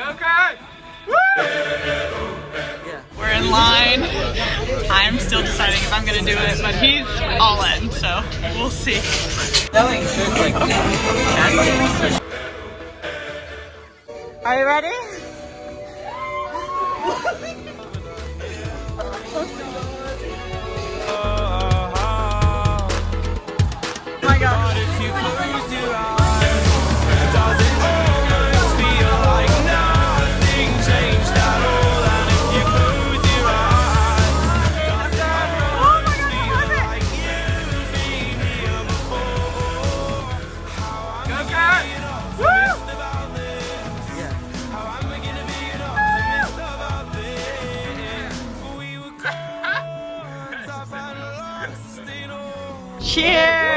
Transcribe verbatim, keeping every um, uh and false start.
Go, Quark! Woo! Yeah. We're in line. I'm still deciding if I'm gonna do it, but he's all in, so we'll see. Are you ready? Oh my gosh. Cheers!